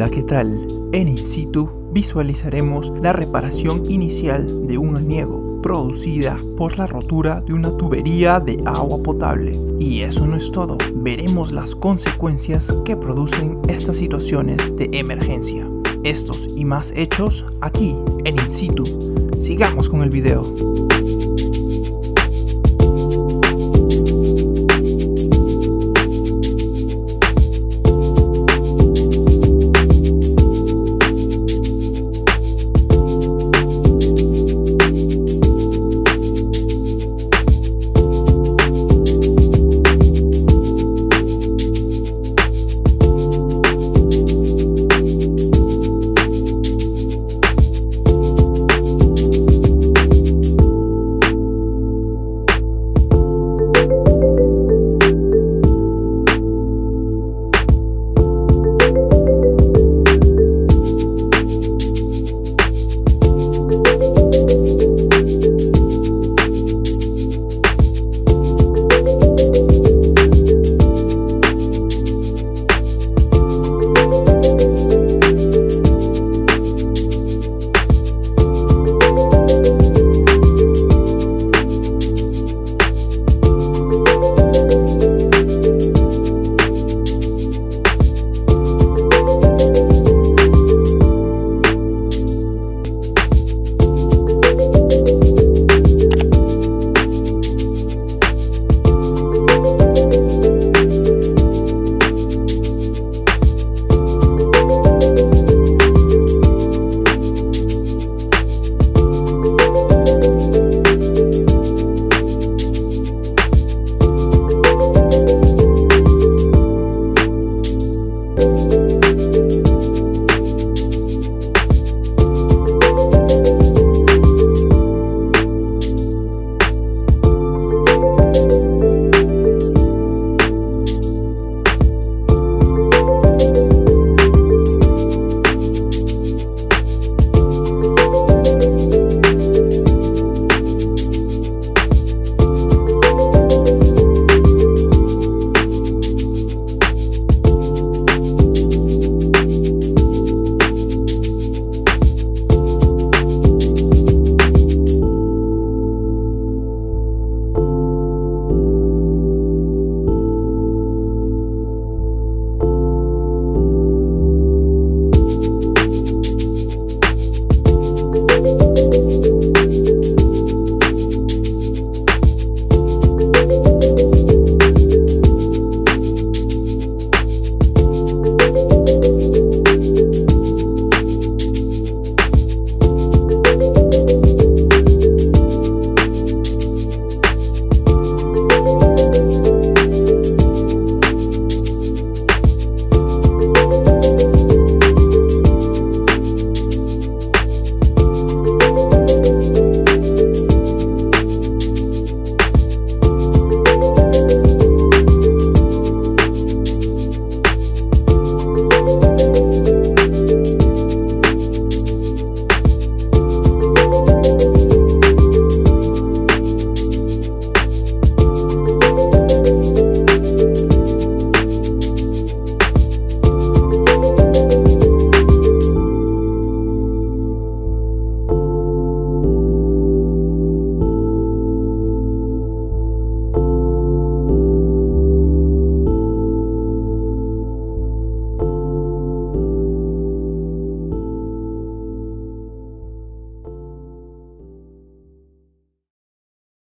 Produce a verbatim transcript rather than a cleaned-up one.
Hola, ¿qué tal? En In Situ visualizaremos la reparación inicial de un aniego producida por la rotura de una tubería de agua potable. Y eso no es todo, veremos las consecuencias que producen estas situaciones de emergencia. Estos y más hechos aquí en In Situ. Sigamos con el video.